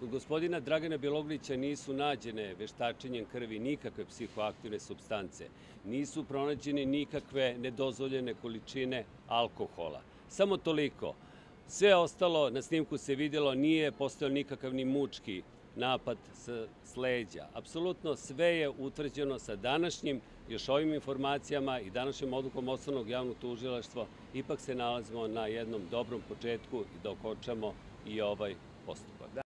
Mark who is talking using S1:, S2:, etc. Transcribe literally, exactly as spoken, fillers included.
S1: Kod gospodina Dragana Bjelogrlića nisu nađene veštačenjem krvi nikakve psihoaktivne supstance, nisu pronađene nikakve nedozvoljene količine alkohola. Samo toliko. Sve ostalo na snimku se vidjelo, nije postojao nikakav ni mučki napad s leđa. Apsolutno sve je utvrđeno sa današnjim još ovim informacijama i današnjom odlukom Osnovnog javnog tužilaštva. Ipak se nalazimo na jednom dobrom početku i da okončamo i ovaj postupak.